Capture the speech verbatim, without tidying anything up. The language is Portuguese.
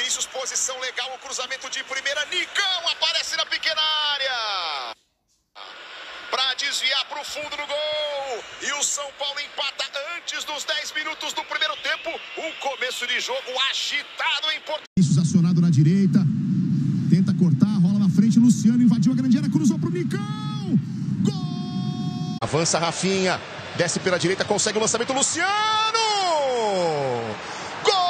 Vinícius, posição legal, o cruzamento de primeira. Nicão aparece na pequena área. Para desviar para o fundo do gol. E o São Paulo empata antes dos dez minutos do primeiro tempo. Um começo de jogo agitado em Porto. Vinícius acionado na direita. Tenta cortar, rola na frente. Luciano invadiu a grande área, cruzou para o Nicão. Gol! Avança Rafinha. Desce pela direita, consegue o lançamento. Luciano!